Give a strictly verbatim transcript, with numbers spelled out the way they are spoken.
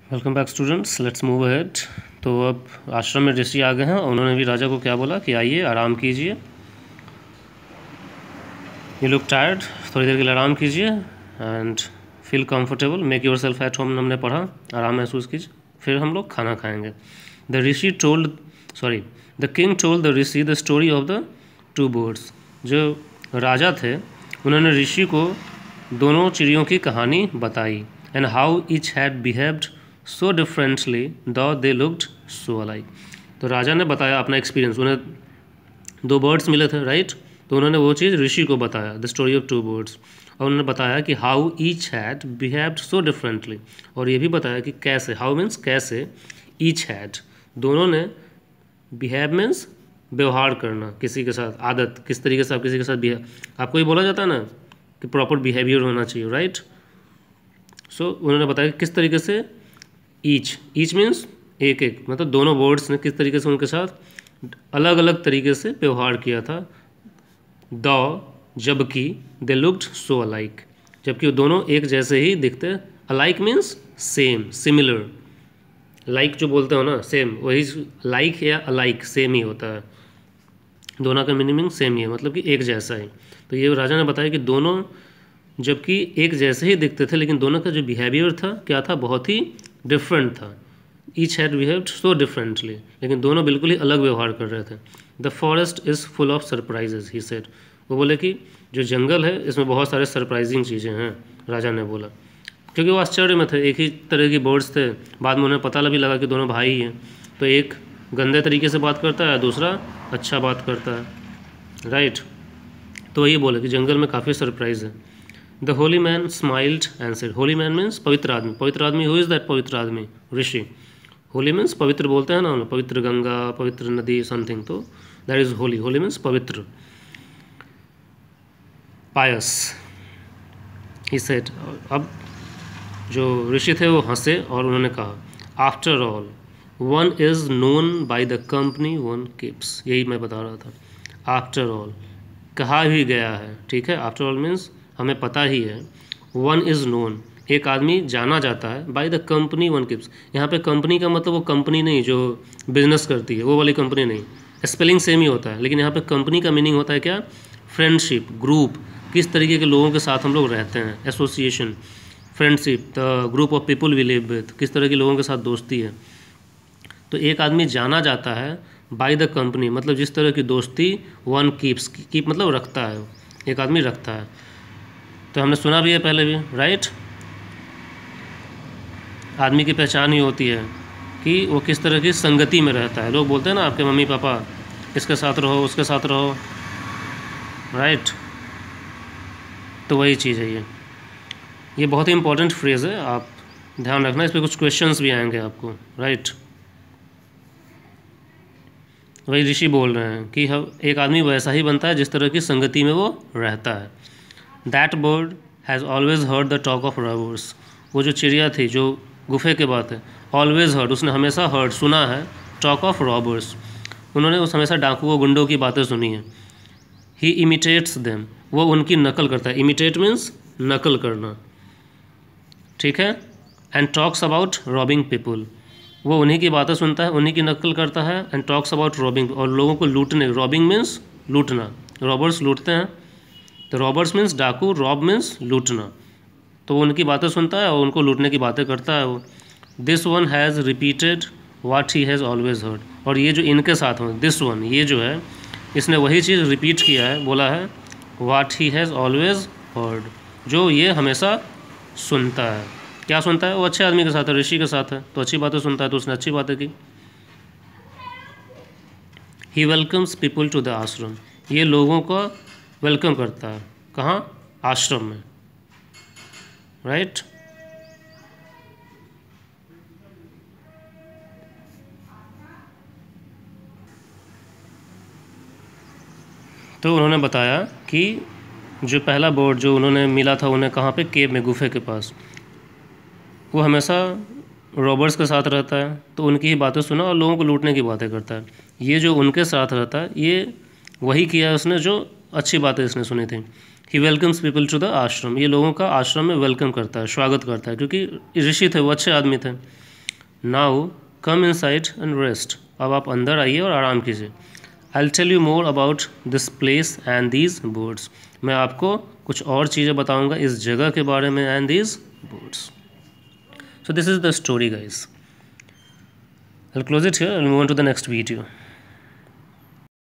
Welcome back students, let's move ahead. तो अब आश्रम में ऋषि आ गए हैं और उन्होंने भी राजा को क्या बोला कि आइए आराम कीजिए, यू लुक टायर्ड, थोड़ी देर के लिए आराम कीजिए and feel comfortable, make yourself at home. हमने पढ़ा, आराम महसूस कीजिए, फिर हम लोग खाना खाएंगे। The rishi told sorry the king told the rishi the story of the two birds. जो राजा थे उन्होंने ऋषि को दोनों चिड़ियों की कहानी बताई, and how each had behaved so differently though they looked so alike. तो राजा ने बताया अपना एक्सपीरियंस, उन्हें दो बर्ड्स मिले थे, राइट। तो उन्होंने वो चीज़ ऋषि को बताया, the story of two birds, और उन्होंने बताया कि how each had behaved so differently, और ये भी बताया कि कैसे, हाउ मीन्स कैसे, ईच हैड दोनों ने, बिहेव मीन्स व्यवहार करना किसी के साथ, आदत, किस तरीके से आप किसी के साथ बिहेव, आपको ये बोला जाता है ना कि प्रॉपर बिहेवियर होना चाहिए, राइट। सो so, उन्होंने बताया कि किस तरीके से ईच ईच मीन्स एक एक, मतलब दोनों वर्ड्स ने किस तरीके से उनके साथ अलग अलग तरीके से व्यवहार किया था। द जबकि, दे लुक्ड सो अलाइक, जबकि वो दोनों एक जैसे ही दिखते। Alike means same, similar, like जो बोलते हो ना, सेम, वही लाइक या अलाइक सेम ही होता है, दोनों का मीनिंग सेम ही है, मतलब कि एक जैसा ही। तो ये राजा ने बताया कि दोनों जबकि एक जैसे ही दिखते थे, लेकिन दोनों का जो बिहेवियर था क्या था, बहुत ही डिफरेंट था। Each had behaved so differently, लेकिन दोनों बिल्कुल ही अलग व्यवहार कर रहे थे। The forest is full of surprises, he said. वो बोले कि जो जंगल है इसमें बहुत सारे सरप्राइजिंग चीज़ें हैं, राजा ने बोला, क्योंकि वो आश्चर्य में थे, एक ही तरह की बर्ड्स थे। बाद में उन्हें पता भी लगा कि दोनों भाई हैं, तो एक गंदे तरीके से बात करता है, दूसरा अच्छा बात करता है, राइट। तो ये बोले कि जंगल में काफ़ी सरप्राइज है। The holy man smiled and said, holy man means पवित्र आदमी, पवित्र आदमी, हु इज़ दैट पवित्र आदमी, ऋषि। होली मीन्स पवित्र बोलते हैं ना, पवित्र गंगा, पवित्र नदी, समथिंग, तो that is holy. Holy means पवित्र, पायस, ही सेड। अब जो ऋषि थे वो हंसे और उन्होंने कहा, after all one is known by the company one keeps. यही मैं बता रहा था, आफ्टर ऑल कहा भी गया है, ठीक है। आफ्टर ऑल मीन्स हमें पता ही है, वन इज़ नोन एक आदमी जाना जाता है, by the company one keeps. यहाँ पे कंपनी का मतलब वो कंपनी नहीं जो बिजनेस करती है, वो वाली कंपनी नहीं, स्पेलिंग सेम ही होता है, लेकिन यहाँ पे कंपनी का मीनिंग होता है क्या, फ्रेंडशिप, ग्रुप, किस तरीके के लोगों के साथ हम लोग रहते हैं, association, friendship, the group of people we live with, किस तरह के लोगों के साथ दोस्ती है। तो एक आदमी जाना जाता है बाय द कंपनी, मतलब जिस तरह की दोस्ती वन कीप्स, कीप मतलब रखता है, एक आदमी रखता है। तो हमने सुना भी है पहले भी, राइट। आदमी की पहचान ही होती है कि वो किस तरह की संगति में रहता है। लोग बोलते हैं ना, आपके मम्मी पापा, इसके साथ रहो, उसके साथ रहो, राइट। तो वही चीज़ है ये ये बहुत ही इंपॉर्टेंट फ्रेज़ है, आप ध्यान रखना, इस पर कुछ क्वेश्चंस भी आएंगे आपको, राइट। वही ऋषि बोल रहे हैं कि हम, एक आदमी वैसा ही बनता है जिस तरह की संगति में वो रहता है। That bird has always heard the talk of robbers. वो जो चिड़िया थी जो गुफे के बात है, ऑलवेज हर्ड, उसने हमेशा हर्ड सुना है, टॉक ऑफ रॉबर्स, उन्होंने उस हमेशा डाकुओं गुंडों की बातें सुनी हैं। ही इमिटेट्स देम, वो उनकी नकल करता है, इमिटेट मीन्स नकल करना, ठीक है। And talks about robbing people, वो उन्हीं की बातें सुनता है, उन्हीं की नकल करता है। एंड टॉक्स अबाउट रॉबिंग, और लोगों को लूटने, रॉबिंग मीन्स लूटना, रॉबर्स लूटते हैं, तो रॉबर्स मीन्स डाकू, रॉब मीन्स लूटना, तो वो उनकी बातें सुनता है और उनको लूटने की बातें करता है वो। This one has repeated what he has always heard, और ये जो इनके साथ हो, दिस वन, ये जो है, इसने वही चीज़ रिपीट किया है, बोला है, what he has always heard, जो ये हमेशा सुनता है। क्या सुनता है, वो अच्छे आदमी के साथ है, ऋषि के साथ है, तो अच्छी बातें सुनता है, तो उसने अच्छी बातें की। He welcomes people to the ashram, ये लोगों को वेलकम करता है, कहाँ, आश्रम में, राइट। तो उन्होंने बताया कि जो पहला बर्ड जो उन्होंने मिला था उन्हें, कहाँ पे, केव में, गुफे के पास, वो हमेशा रॉबर्स के साथ रहता है, तो उनकी ही बातें सुना और लोगों को लूटने की बातें करता है। ये जो उनके साथ रहता है, ये वही किया उसने जो अच्छी बातें इसने सुनी थी। He welcomes people to the ashram, ये लोगों का आश्रम में वेलकम करता है, स्वागत करता है, क्योंकि ऋषि थे, वो अच्छे आदमी थे। Now come inside and rest, अब आप अंदर आइए और आराम कीजिए। I will tell you more about this place and these birds, मैं आपको कुछ और चीज़ें बताऊंगा इस जगह के बारे में and these birds. So this is the story guys. I will close it here and move on to the next video.